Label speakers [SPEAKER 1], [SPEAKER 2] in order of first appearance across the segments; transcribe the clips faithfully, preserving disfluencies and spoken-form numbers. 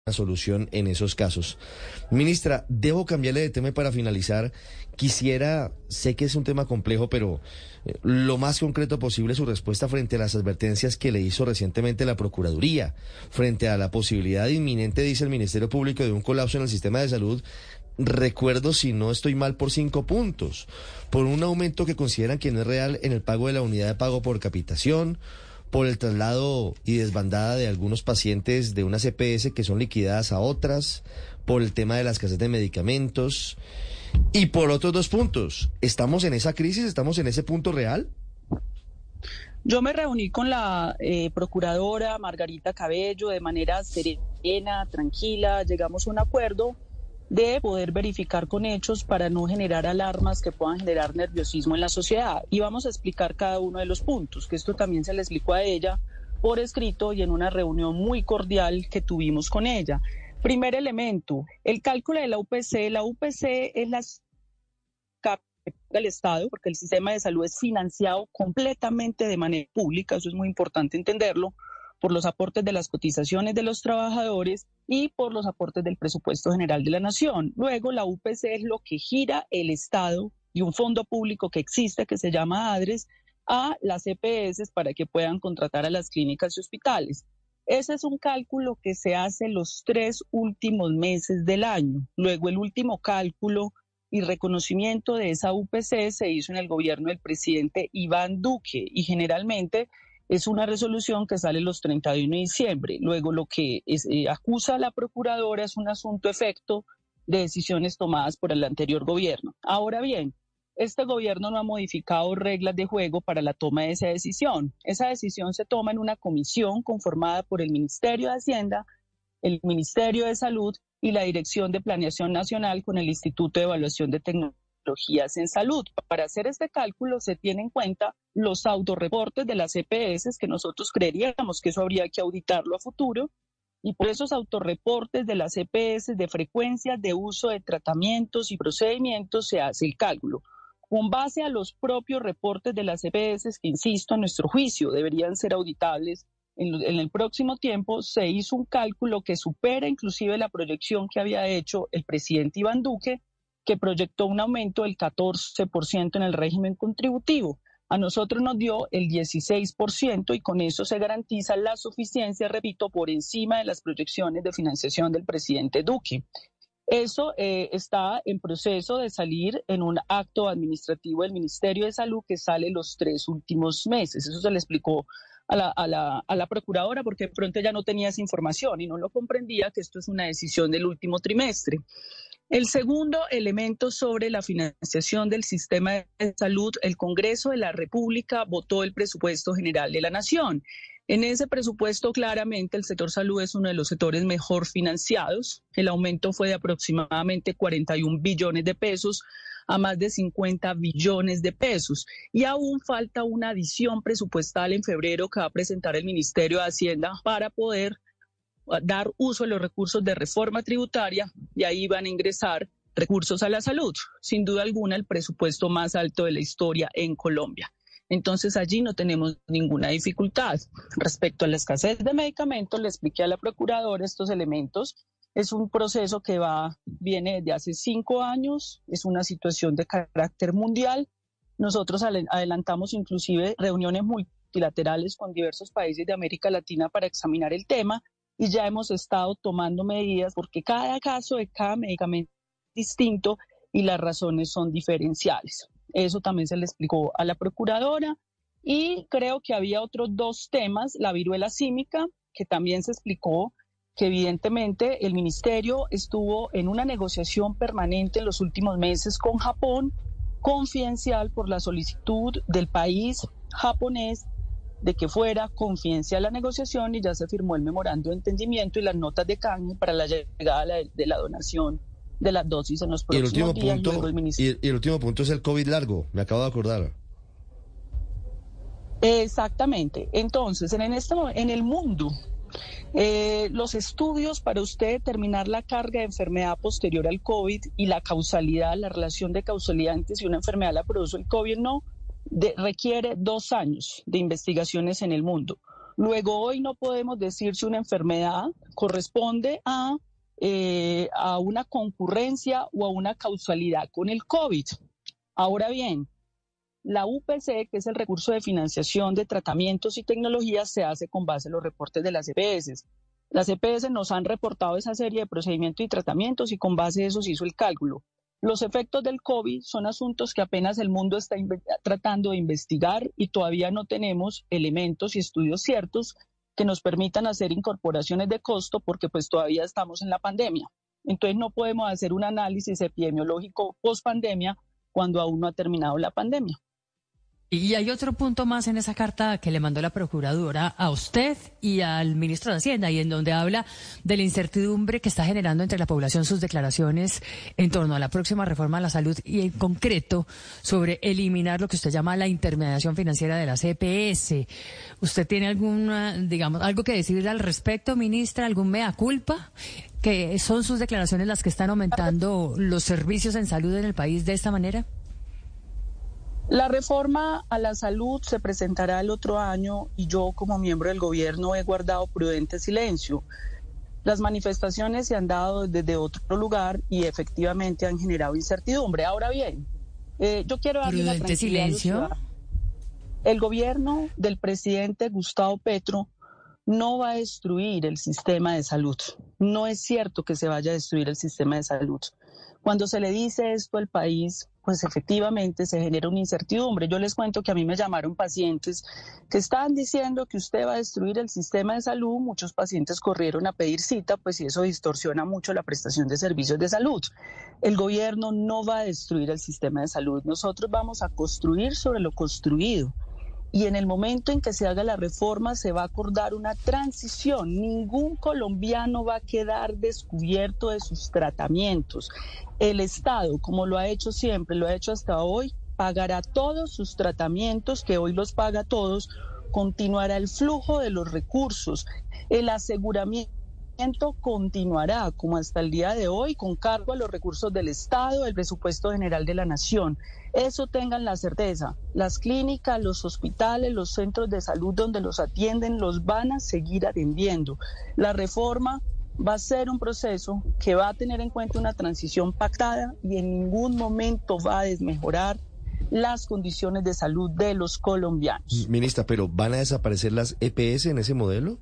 [SPEAKER 1] solución en esos casos. Ministra, debo cambiarle de tema para finalizar. Quisiera, sé que es un tema complejo, pero eh, lo más concreto posible su respuesta frente a las advertencias que le hizo recientemente la Procuraduría, frente a la posibilidad inminente, dice el Ministerio Público, de un colapso en el sistema de salud. Recuerdo, si no estoy mal, por cinco puntos, por un aumento que consideran que no es real en el pago de la unidad de pago por capitación, por el traslado y desbandada de algunos pacientes de unas E P S que son liquidadas a otras, por el tema de la escasez de medicamentos y por otros dos puntos. ¿Estamos en esa crisis? ¿Estamos en ese punto real?
[SPEAKER 2] Yo me reuní con la eh, procuradora Margarita Cabello de manera serena, tranquila, llegamos a un acuerdo de poder verificar con hechos para no generar alarmas que puedan generar nerviosismo en la sociedad. Y vamos a explicar cada uno de los puntos, que esto también se le explicó a ella por escrito y en una reunión muy cordial que tuvimos con ella. Primer elemento, el cálculo de la U P C. La U P C es la del Estado, porque el sistema de salud es financiado completamente de manera pública, eso es muy importante entenderlo, por los aportes de las cotizaciones de los trabajadores y por los aportes del presupuesto general de la Nación. Luego, la U P C es lo que gira el Estado y un fondo público que existe, que se llama ADRES, a las E P S para que puedan contratar a las clínicas y hospitales. Ese es un cálculo que se hace los tres últimos meses del año. Luego, el último cálculo y reconocimiento de esa U P C se hizo en el gobierno del presidente Iván Duque y generalmente es una resolución que sale los treinta y uno de diciembre. Luego lo que es, eh, acusa a la procuradora es un asunto efecto de decisiones tomadas por el anterior gobierno. Ahora bien, este gobierno no ha modificado reglas de juego para la toma de esa decisión. Esa decisión se toma en una comisión conformada por el Ministerio de Hacienda, el Ministerio de Salud y la Dirección de Planeación Nacional con el Instituto de Evaluación de Tecnologías en Salud. Para hacer este cálculo se tiene en cuenta los autorreportes de las E P S, que nosotros creeríamos que eso habría que auditarlo a futuro, y por esos autorreportes de las E P S de frecuencias de uso de tratamientos y procedimientos se hace el cálculo. Con base a los propios reportes de las E P S, que insisto, a nuestro juicio deberían ser auditables, en, en el próximo tiempo se hizo un cálculo que supera inclusive la proyección que había hecho el presidente Iván Duque, que proyectó un aumento del catorce por ciento en el régimen contributivo. A nosotros nos dio el dieciséis por ciento y con eso se garantiza la suficiencia, repito, por encima de las proyecciones de financiación del presidente Duque. Eso eh, está en proceso de salir en un acto administrativo del Ministerio de Salud que sale los tres últimos meses. Eso se le explicó a la, a la, a la procuradora porque de pronto ella no tenía esa información y no lo comprendía, que esto es una decisión del último trimestre. El segundo elemento sobre la financiación del sistema de salud, el Congreso de la República votó el presupuesto general de la Nación. En ese presupuesto claramente el sector salud es uno de los sectores mejor financiados. El aumento fue de aproximadamente cuarenta y un billones de pesos a más de cincuenta billones de pesos. Y aún falta una adición presupuestal en febrero que va a presentar el Ministerio de Hacienda para poder dar uso a los recursos de reforma tributaria y ahí van a ingresar recursos a la salud. Sin duda alguna el presupuesto más alto de la historia en Colombia. Entonces allí no tenemos ninguna dificultad. Respecto a la escasez de medicamentos, le expliqué a la procuradora estos elementos. Es un proceso que va, viene desde hace cinco años, es una situación de carácter mundial. Nosotros adelantamos inclusive reuniones multilaterales con diversos países de América Latina para examinar el tema y ya hemos estado tomando medidas porque cada caso de cada medicamento es distinto y las razones son diferenciales. Eso también se le explicó a la procuradora y creo que había otros dos temas, la viruela símica, que también se explicó que evidentemente el ministerio estuvo en una negociación permanente en los últimos meses con Japón, confidencial por la solicitud del país japonés de que fuera confidencial la negociación y ya se firmó el memorando de entendimiento y las notas de canje para la llegada de la, de la donación de las dosis en los próximos
[SPEAKER 1] y el último
[SPEAKER 2] días.
[SPEAKER 1] Punto,
[SPEAKER 2] el ministerio...
[SPEAKER 1] y, y el último punto es el COVID largo, me acabo de acordar.
[SPEAKER 2] Exactamente. Entonces, en, este, en el mundo, eh, los estudios para usted determinar la carga de enfermedad posterior al COVID y la causalidad, la relación de causalidad entre si una enfermedad la produce el COVID o no, de, requiere dos años de investigaciones en el mundo. Luego, hoy no podemos decir si una enfermedad corresponde a, eh, a una concurrencia o a una causalidad con el COVID. Ahora bien, la U P C, que es el recurso de financiación de tratamientos y tecnologías, se hace con base en los reportes de las E P S. Las E P S nos han reportado esa serie de procedimientos y tratamientos y con base en eso se hizo el cálculo. Los efectos del COVID son asuntos que apenas el mundo está tratando de investigar y todavía no tenemos elementos y estudios ciertos que nos permitan hacer incorporaciones de costo porque pues todavía estamos en la pandemia. Entonces no podemos hacer un análisis epidemiológico post pandemia cuando aún no ha terminado la pandemia.
[SPEAKER 3] Y hay otro punto más en esa carta que le mandó la Procuradora a usted y al Ministro de Hacienda, y en donde habla de la incertidumbre que está generando entre la población sus declaraciones en torno a la próxima reforma a la salud y en concreto sobre eliminar lo que usted llama la intermediación financiera de las E P S. ¿Usted tiene alguna, digamos, algo que decir al respecto, ministra? ¿Algún mea culpa? ¿Que son sus declaraciones las que están aumentando los servicios en salud en el país de esta manera?
[SPEAKER 2] La reforma a la salud se presentará el otro año y yo como miembro del gobierno he guardado prudente silencio. Las manifestaciones se han dado desde otro lugar y efectivamente han generado incertidumbre. Ahora bien, eh, yo quiero darle una
[SPEAKER 3] ¿Prudente silencio?
[SPEAKER 2] El gobierno del presidente Gustavo Petro no va a destruir el sistema de salud. No es cierto que se vaya a destruir el sistema de salud. Cuando se le dice esto al país, pues efectivamente se genera una incertidumbre. Yo les cuento que a mí me llamaron pacientes que estaban diciendo que usted va a destruir el sistema de salud. Muchos pacientes corrieron a pedir cita, pues y eso distorsiona mucho la prestación de servicios de salud. El gobierno no va a destruir el sistema de salud. Nosotros vamos a construir sobre lo construido. Y en el momento en que se haga la reforma se va a acordar una transición. Ningún colombiano va a quedar descubierto de sus tratamientos. El Estado, como lo ha hecho siempre, lo ha hecho hasta hoy, pagará todos sus tratamientos, que hoy los paga todos, continuará el flujo de los recursos, el aseguramiento continuará como hasta el día de hoy con cargo a los recursos del Estado, el presupuesto general de la Nación. Eso tengan la certeza. Las clínicas, los hospitales, los centros de salud donde los atienden los van a seguir atendiendo. La reforma va a ser un proceso que va a tener en cuenta una transición pactada y en ningún momento va a desmejorar las condiciones de salud de los colombianos.
[SPEAKER 1] Ministra, ¿pero van a desaparecer las E P S en ese modelo?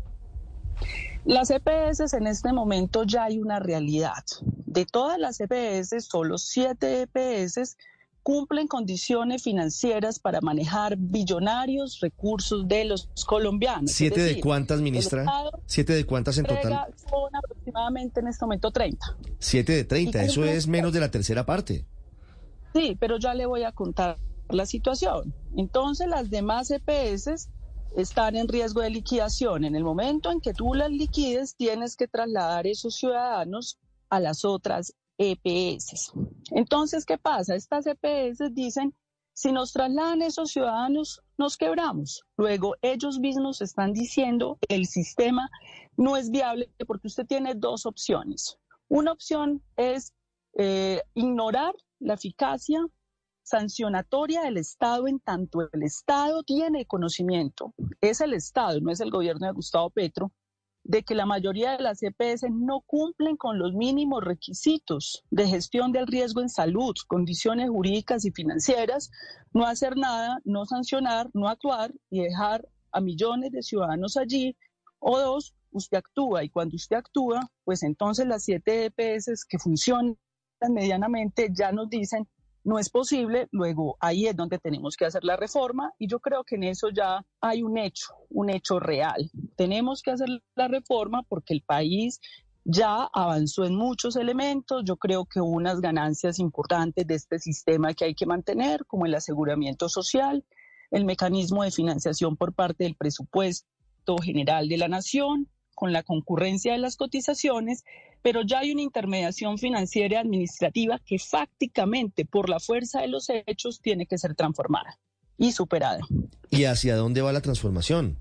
[SPEAKER 2] Las E P S en este momento ya hay una realidad. De todas las E P S, solo siete E P S cumplen condiciones financieras para manejar billonarios recursos de los colombianos.
[SPEAKER 1] ¿Siete de cuántas, ministra? ¿Siete de cuántas en total?
[SPEAKER 2] Son aproximadamente en este momento treinta.
[SPEAKER 1] Siete de treinta, eso es menos de la tercera parte.
[SPEAKER 2] Sí, pero ya le voy a contar la situación. Entonces, las demás E P S están en riesgo de liquidación. En el momento en que tú las liquides, tienes que trasladar esos ciudadanos a las otras E P S. Entonces, ¿qué pasa? Estas E P S dicen, si nos trasladan esos ciudadanos, nos quebramos. Luego, ellos mismos están diciendo, el sistema no es viable porque usted tiene dos opciones. Una opción es eh, ignorar la eficacia sancionatoria del Estado en tanto el Estado tiene conocimiento, es el Estado, no es el gobierno de Gustavo Petro, de que la mayoría de las E P S no cumplen con los mínimos requisitos de gestión del riesgo en salud, condiciones jurídicas y financieras, no hacer nada, no sancionar, no actuar y dejar a millones de ciudadanos allí. O dos, usted actúa y cuando usted actúa, pues entonces las siete E P S que funcionan medianamente ya nos dicen no es posible, luego ahí es donde tenemos que hacer la reforma y yo creo que en eso ya hay un hecho, un hecho real. Tenemos que hacer la reforma porque el país ya avanzó en muchos elementos, yo creo que hubo unas ganancias importantes de este sistema que hay que mantener, como el aseguramiento social, el mecanismo de financiación por parte del presupuesto general de la Nación, con la concurrencia de las cotizaciones, pero ya hay una intermediación financiera y administrativa que fácticamente, por la fuerza de los hechos, tiene que ser transformada y superada.
[SPEAKER 1] ¿Y hacia dónde va la transformación?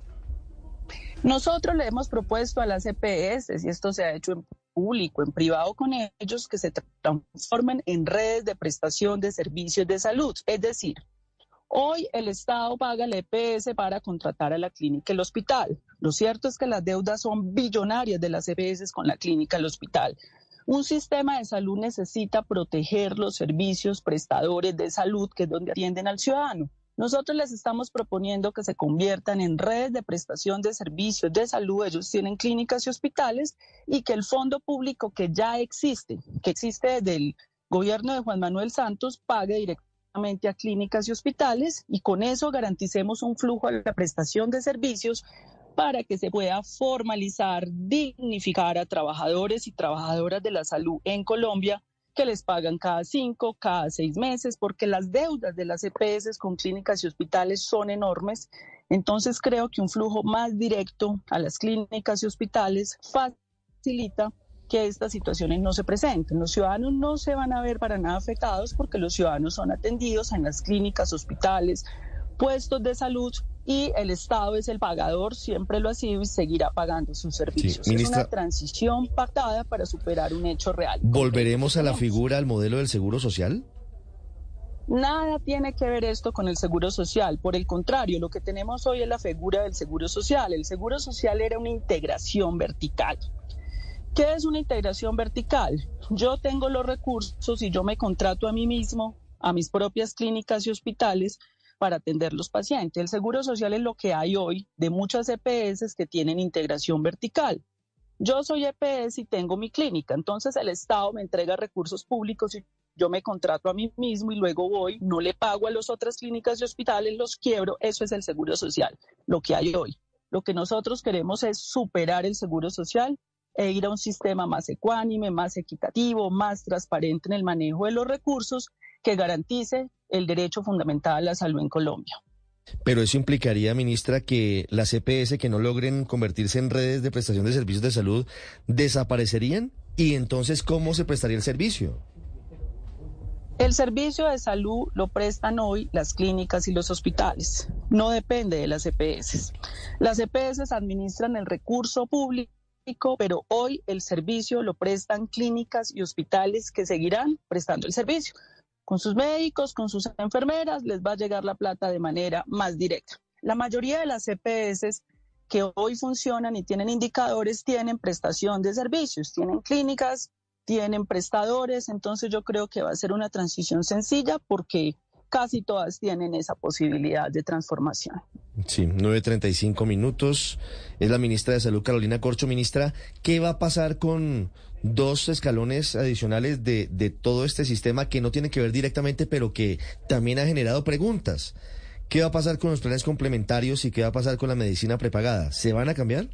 [SPEAKER 2] Nosotros le hemos propuesto a las E P S, y esto se ha hecho en público, en privado con ellos, que se transformen en redes de prestación de servicios de salud. Es decir, Hoy el Estado paga el E P S para contratar a la clínica el hospital. Lo cierto es que las deudas son billonarias de las E P S con la clínica el hospital. Un sistema de salud necesita proteger los servicios prestadores de salud, que es donde atienden al ciudadano. Nosotros les estamos proponiendo que se conviertan en redes de prestación de servicios de salud. Ellos tienen clínicas y hospitales, y que el fondo público que ya existe, que existe desde el gobierno de Juan Manuel Santos, pague directamente a clínicas y hospitales, y con eso garanticemos un flujo de la prestación de servicios para que se pueda formalizar, dignificar a trabajadores y trabajadoras de la salud en Colombia, que les pagan cada cinco, cada seis meses, porque las deudas de las E P S con clínicas y hospitales son enormes. Entonces creo que un flujo más directo a las clínicas y hospitales facilita que estas situaciones no se presenten. Los ciudadanos no se van a ver para nada afectados, porque los ciudadanos son atendidos en las clínicas, hospitales, puestos de salud, y el Estado es el pagador, siempre lo ha sido y seguirá pagando sus servicios. Sí, ministra, es una transición pactada para superar un hecho real.
[SPEAKER 1] ¿Volveremos a la figura, al modelo del seguro social?
[SPEAKER 2] Nada tiene que ver esto con el seguro social. Por el contrario, lo que tenemos hoy es la figura del seguro social. El seguro social era una integración vertical. ¿Qué es una integración vertical? Yo tengo los recursos y yo me contrato a mí mismo, a mis propias clínicas y hospitales, para atender los pacientes. El seguro social es lo que hay hoy de muchas E P S que tienen integración vertical. Yo soy E P S y tengo mi clínica, entonces el Estado me entrega recursos públicos y yo me contrato a mí mismo, y luego voy, no le pago a las otras clínicas y hospitales, los quiebro. Eso es el seguro social, lo que hay hoy. Lo que nosotros queremos es superar el seguro social e ir a un sistema más ecuánime, más equitativo, más transparente en el manejo de los recursos, que garantice el derecho fundamental a la salud en Colombia.
[SPEAKER 1] Pero eso implicaría, ministra, que las E P S que no logren convertirse en redes de prestación de servicios de salud desaparecerían, y entonces ¿cómo se prestaría el servicio?
[SPEAKER 2] El servicio de salud lo prestan hoy las clínicas y los hospitales. No depende de las E P S. Las E P S administran el recurso público, pero hoy el servicio lo prestan clínicas y hospitales, que seguirán prestando el servicio. Con sus médicos, con sus enfermeras, les va a llegar la plata de manera más directa. La mayoría de las E P S que hoy funcionan y tienen indicadores tienen prestación de servicios, tienen clínicas, tienen prestadores. Entonces yo creo que va a ser una transición sencilla, porque casi todas tienen esa posibilidad de transformación.
[SPEAKER 1] Sí, nueve treinta y cinco minutos. Es la ministra de Salud, Carolina Corcho. Ministra, ¿qué va a pasar con dos escalones adicionales de, de todo este sistema que no tiene que ver directamente, pero que también ha generado preguntas? ¿Qué va a pasar con los planes complementarios y qué va a pasar con la medicina prepagada? ¿Se van a cambiar?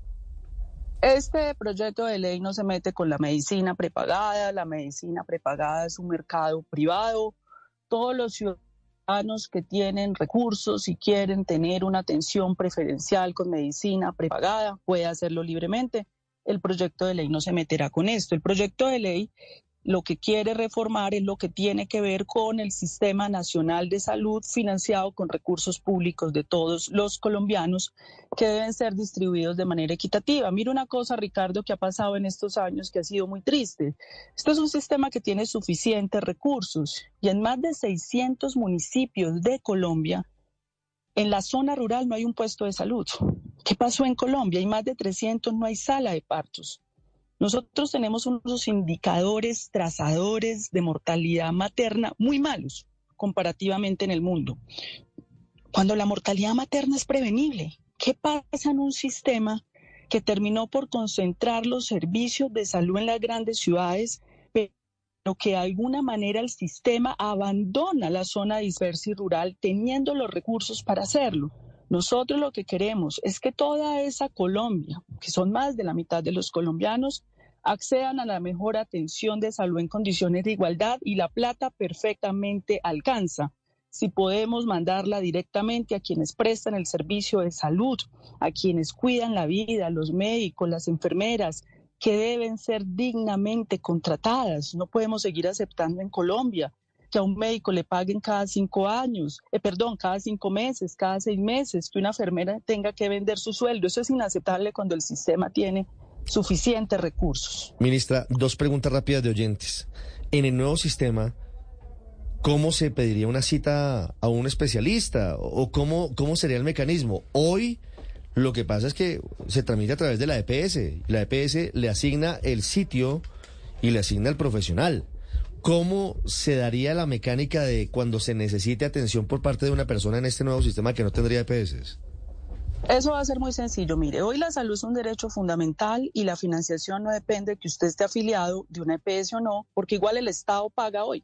[SPEAKER 2] Este proyecto de ley no se mete con la medicina prepagada. La medicina prepagada es un mercado privado. Todos los ciudadanos que tienen recursos y quieren tener una atención preferencial con medicina prepagada pueden hacerlo libremente. El proyecto de ley no se meterá con esto. El proyecto de ley lo que quiere reformar es lo que tiene que ver con el Sistema Nacional de Salud, financiado con recursos públicos de todos los colombianos, que deben ser distribuidos de manera equitativa. Mira una cosa, Ricardo, que ha pasado en estos años que ha sido muy triste. Esto es un sistema que tiene suficientes recursos, y en más de seiscientos municipios de Colombia, en la zona rural no hay un puesto de salud. ¿Qué pasó en Colombia? Hay más de trescientos, no hay sala de partos. Nosotros tenemos unos indicadores trazadores de mortalidad materna muy malos comparativamente en el mundo. Cuando la mortalidad materna es prevenible, ¿qué pasa en un sistema que terminó por concentrar los servicios de salud en las grandes ciudades, pero que de alguna manera el sistema abandona la zona dispersa y rural, teniendo los recursos para hacerlo? Nosotros lo que queremos es que toda esa Colombia, que son más de la mitad de los colombianos, accedan a la mejor atención de salud en condiciones de igualdad, y la plata perfectamente alcanza si podemos mandarla directamente a quienes prestan el servicio de salud, a quienes cuidan la vida, los médicos, las enfermeras, que deben ser dignamente contratadas. No podemos seguir aceptando en Colombia que a un médico le paguen cada cinco años, eh, perdón, cada cinco meses, cada seis meses, que una enfermera tenga que vender su sueldo. Eso es inaceptable cuando el sistema tiene suficientes recursos.
[SPEAKER 1] Ministra, dos preguntas rápidas de oyentes. En el nuevo sistema, ¿cómo se pediría una cita a un especialista? ¿O cómo, cómo sería el mecanismo? Hoy lo que pasa es que se tramita a través de la E P S. La E P S le asigna el sitio y le asigna el profesional. ¿Cómo se daría la mecánica de cuando se necesite atención por parte de una persona en este nuevo sistema que no tendría E P S?
[SPEAKER 2] Eso va a ser muy sencillo. Mire, hoy la salud es un derecho fundamental y la financiación no depende de que usted esté afiliado de una E P S o no, porque igual el Estado paga hoy.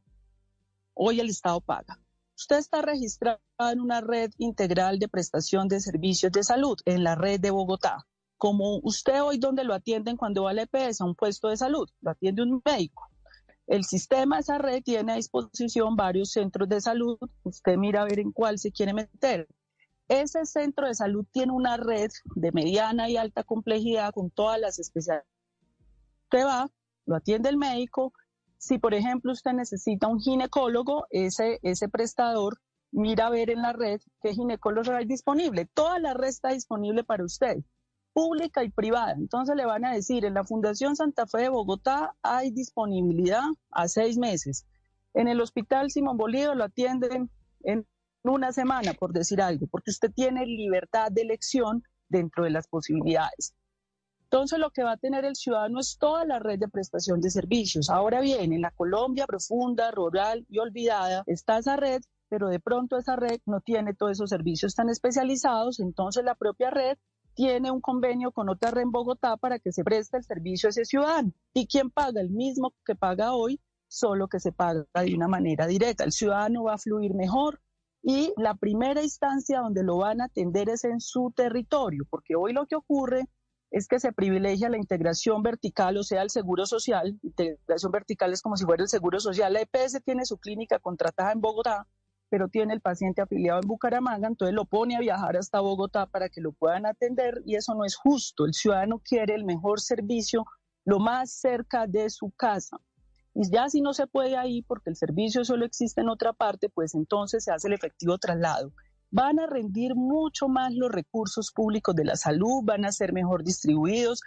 [SPEAKER 2] Hoy el Estado paga. Usted está registrado en una red integral de prestación de servicios de salud, en la red de Bogotá. Como usted hoy, ¿dónde lo atienden cuando va a la E P S? A un puesto de salud, lo atiende un médico. El sistema de esa red tiene a disposición varios centros de salud. Usted mira a ver en cuál se quiere meter. Ese centro de salud tiene una red de mediana y alta complejidad con todas las especialidades. Usted va, lo atiende el médico. Si, por ejemplo, usted necesita un ginecólogo, ese, ese prestador mira a ver en la red qué ginecólogo hay disponible. Toda la red está disponible para usted, pública y privada. Entonces le van a decir, en la Fundación Santa Fe de Bogotá hay disponibilidad a seis meses. En el Hospital Simón Bolívar lo atienden en una semana, por decir algo, porque usted tiene libertad de elección dentro de las posibilidades. Entonces lo que va a tener el ciudadano es toda la red de prestación de servicios. Ahora bien, en la Colombia profunda, rural y olvidada está esa red, pero de pronto esa red no tiene todos esos servicios tan especializados, entonces la propia red tiene un convenio con otra red en Bogotá para que se preste el servicio a ese ciudadano. ¿Y quién paga? El mismo que paga hoy, solo que se paga de una manera directa. El ciudadano va a fluir mejor y la primera instancia donde lo van a atender es en su territorio, porque hoy lo que ocurre es que se privilegia la integración vertical, o sea, el seguro social. Integración vertical es como si fuera el seguro social. La E P S tiene su clínica contratada en Bogotá, pero tiene el paciente afiliado en Bucaramanga, entonces lo pone a viajar hasta Bogotá para que lo puedan atender y eso no es justo. El ciudadano quiere el mejor servicio lo más cerca de su casa. Y ya si no se puede ahí porque el servicio solo existe en otra parte, pues entonces se hace el efectivo traslado. Van a rendir mucho más los recursos públicos de la salud, van a ser mejor distribuidos.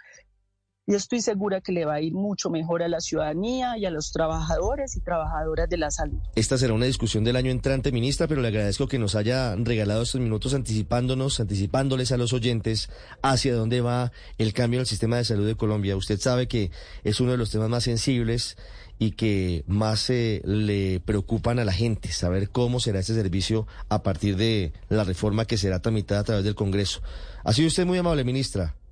[SPEAKER 2] Y estoy segura que le va a ir mucho mejor a la ciudadanía y a los trabajadores y trabajadoras de la salud.
[SPEAKER 1] Esta será una discusión del año entrante, ministra, pero le agradezco que nos haya regalado estos minutos anticipándonos, anticipándoles a los oyentes hacia dónde va el cambio del sistema de salud de Colombia. Usted sabe que es uno de los temas más sensibles y que más eh, le preocupan a la gente, saber cómo será ese servicio a partir de la reforma que será tramitada a través del Congreso. Ha sido usted muy amable, ministra.